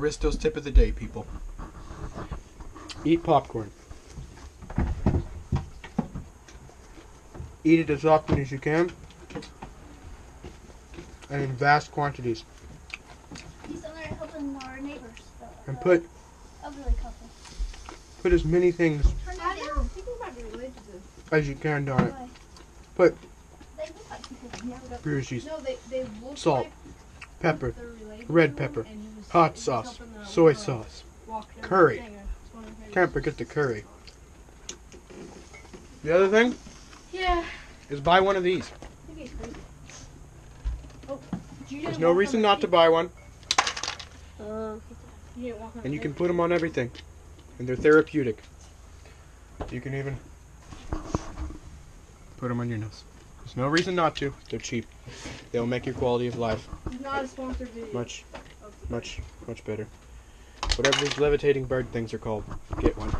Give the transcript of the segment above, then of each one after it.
Risto's tip of the day, people. Eat popcorn. Eat it as often as you can. And in vast quantities. He's on there helping our neighbors. And put elderly couple. Put as many things as you can on it. Put Brucey's, salt, pepper, red pepper, hot sauce, soy sauce, curry. Can't forget the curry. The other thing is buy one of these. There's no reason not to buy one. And you can put them on everything. And they're therapeutic. You can even put them on your nose. There's no reason not to. They're cheap. They'll make your quality of life not a sponsored video. much better. Whatever these levitating bird things are called, get one.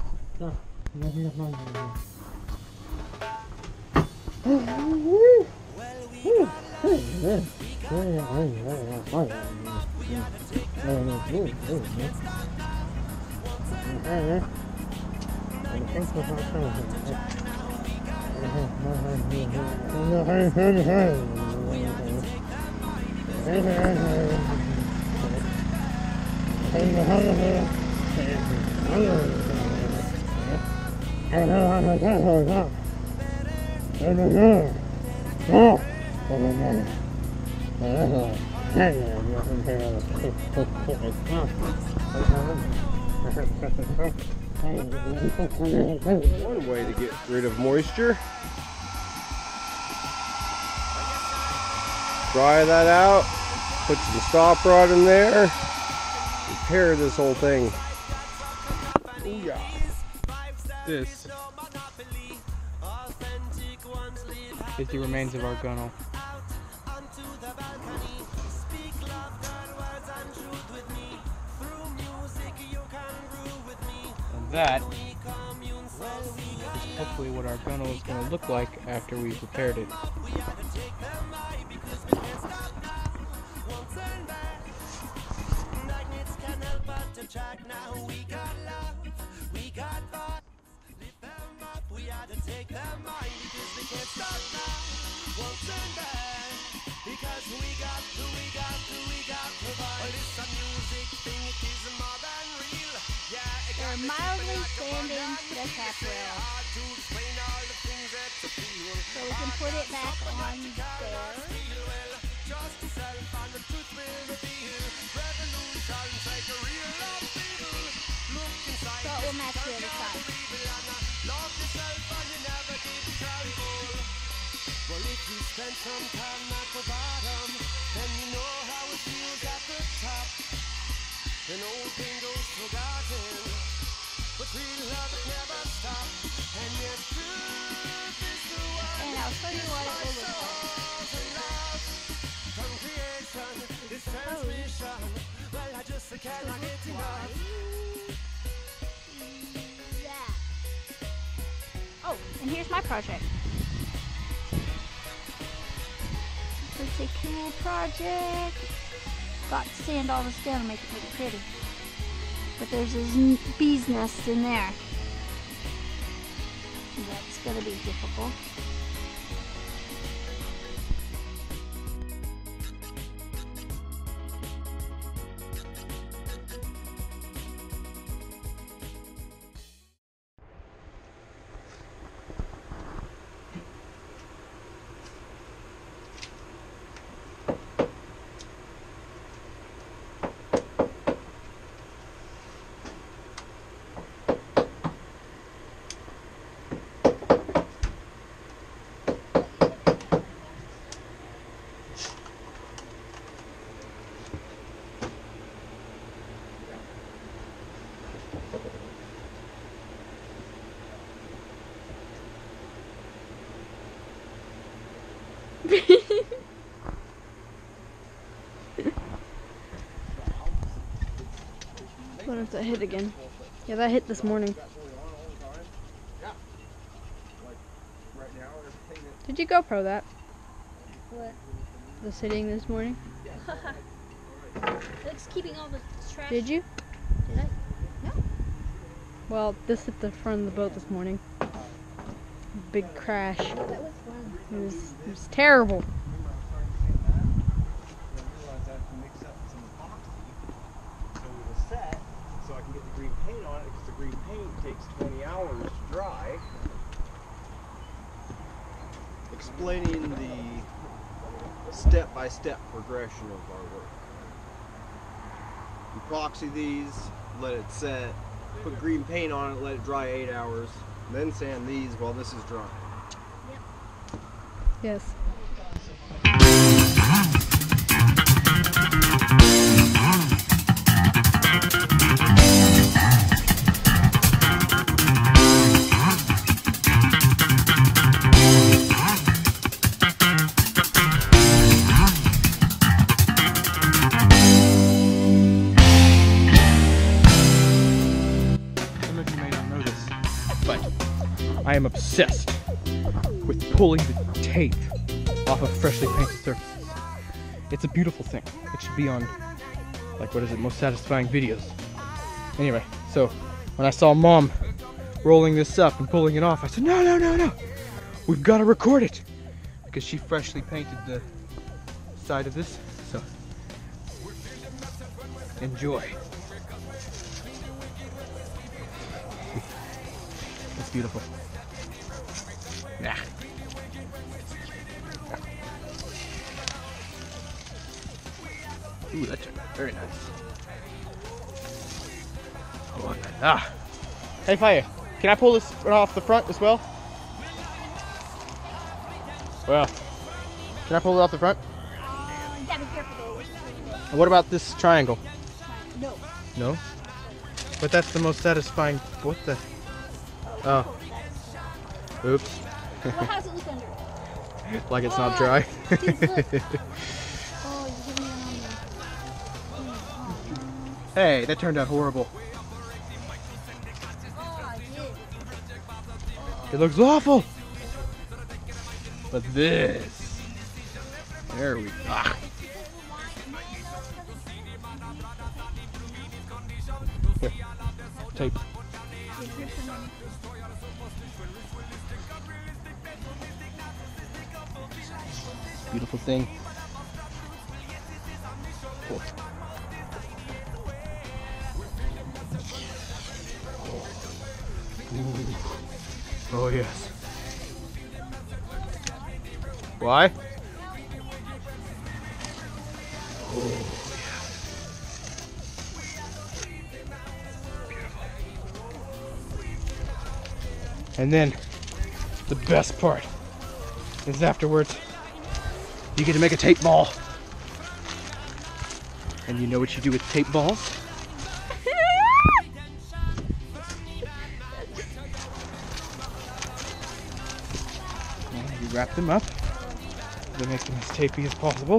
One way to get rid of moisture. Dry that out, put some stop rod in there, repair this whole thing. Ooh, yeah. This is the remains of our gunnel. And that is hopefully what our gunnel is going to look like after we've repaired it. They're mildly standing to the cap rail. So we can put it back on there. So it will match the other side. Well, if you spend some time at the bottom, then you know how it feels at the top. An old thing goes forgotten, but real love it never stops. And yet truth is the one. And I'll show you what it will look like. From creation, it's transmission. Well, I just cannot get enough. Yeah. Oh, and here's my project. Pretty cool project. Got to sand all this down to make it look pretty. But there's this bee's nest in there. That's gonna be difficult. What if that hit again? Yeah, that hit this morning. Did you GoPro that? What? The sitting this morning? Alex keeping all the trash. Did you? Did I? No. Well, this hit the front of the boat this morning. Big crash. That was fun. It was terrible. So I can get the green paint on it, because the green paint takes 20 hours to dry. Explaining the step-by-step progression of our work. Epoxy these, let it set, put green paint on it, let it dry 8 hours, then sand these while this is drying. Yes. Some of you may not know this, but I am obsessed with pulling the tape off of freshly painted surfaces. It's a beautiful thing. It should be on, like, what is it, most satisfying videos. Anyway, so when I saw Mom rolling this up and pulling it off, I said, no, no, no, no. We've got to record it. Because she freshly painted the side of this, so enjoy. It's beautiful. Yeah. Ooh, that turned out very nice. Oh, ah. Hey, Fire, can I pull this off the front as well? Well, can I pull it off the front? You gotta be careful though. And what about this triangle? No. No? But that's the most satisfying. What the? Oh. Oops. Well, how's it look under it? Like it's not dry. Dude, look. Oh, you're giving me an onion. Hey, that turned out horrible. Oh, I did. It looks awful. But this. There we go. Ah. Here. Tape. Beautiful thing. Cool. Ooh. Oh yes. Why? Oh yeah. And then the best part is afterwards you get to make a tape ball. And you know what you do with tape balls? Well, you wrap them up to make them as tapey as possible.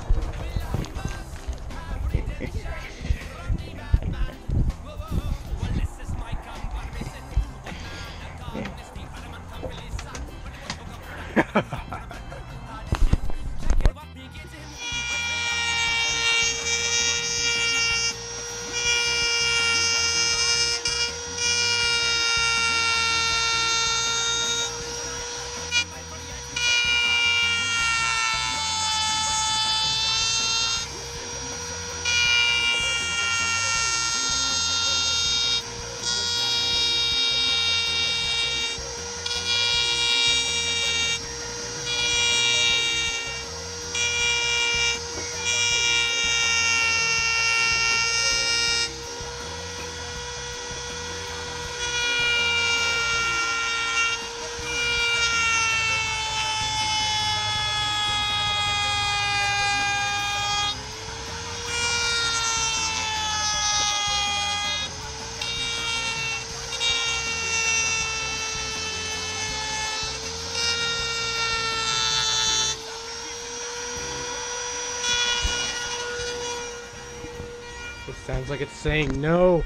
It sounds like it's saying no.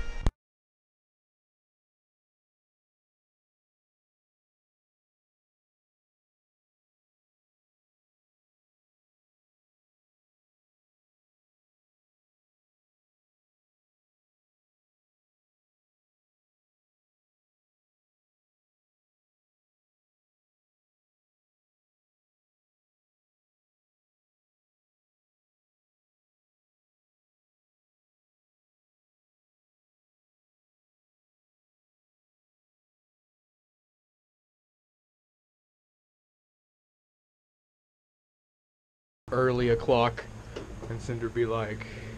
early o'clock, and Cyndr be like,